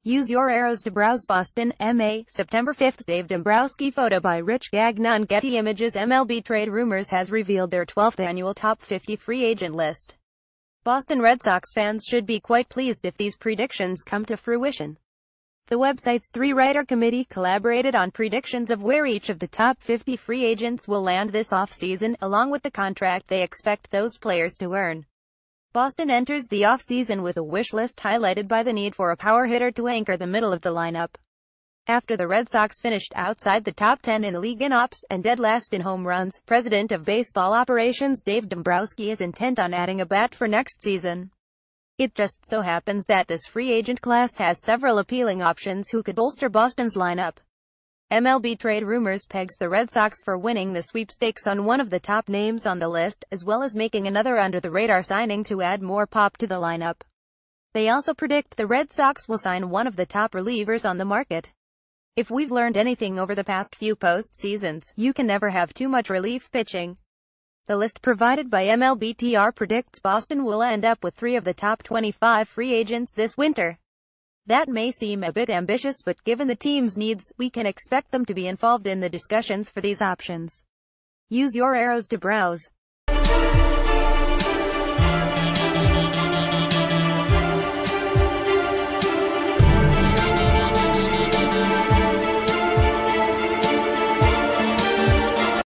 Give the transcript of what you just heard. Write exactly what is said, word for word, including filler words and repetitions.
Use your arrows to browse Boston, M A, September fifth. Dave Dombrowski photo by Rich Gagnon. Getty Images. M L B Trade Rumors has revealed their twelfth annual Top fifty free agent list. Boston Red Sox fans should be quite pleased if these predictions come to fruition. The website's three-writer committee collaborated on predictions of where each of the top fifty free agents will land this offseason, along with the contract they expect those players to earn. Boston enters the offseason with a wish list highlighted by the need for a power hitter to anchor the middle of the lineup. After the Red Sox finished outside the top ten in the league in ops, and dead last in home runs, President of Baseball Operations Dave Dombrowski is intent on adding a bat for next season. It just so happens that this free agent class has several appealing options who could bolster Boston's lineup. M L B Trade Rumors pegs the Red Sox for winning the sweepstakes on one of the top names on the list, as well as making another under-the-radar signing to add more pop to the lineup. They also predict the Red Sox will sign one of the top relievers on the market. If we've learned anything over the past few postseasons, you can never have too much relief pitching. The list provided by M L B T R predicts Boston will end up with three of the top twenty-five free agents this winter. That may seem a bit ambitious, but given the team's needs, we can expect them to be involved in the discussions for these options. Use your arrows to browse.